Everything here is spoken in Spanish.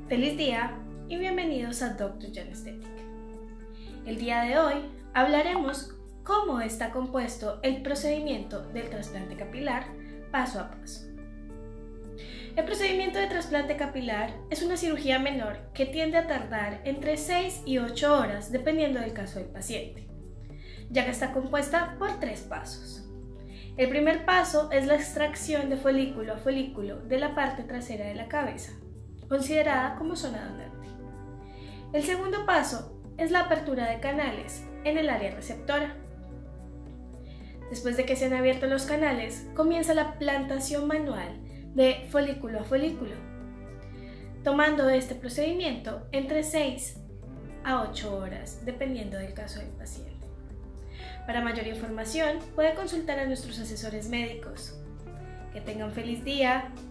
Feliz día y bienvenidos a Dr. Jan Aesthetic. El día de hoy hablaremos cómo está compuesto el procedimiento del trasplante capilar paso a paso. El procedimiento de trasplante capilar es una cirugía menor que tiende a tardar entre 6 y 8 horas dependiendo del caso del paciente, ya que está compuesta por 3 pasos. El primer paso es la extracción de folículo a folículo de la parte trasera de la cabeza, considerada como zona donante. El segundo paso es la apertura de canales en el área receptora. Después de que se han abierto los canales, comienza la plantación manual de folículo a folículo, tomando este procedimiento entre 6 a 8 horas, dependiendo del caso del paciente. Para mayor información, puede consultar a nuestros asesores médicos. Que tengan feliz día.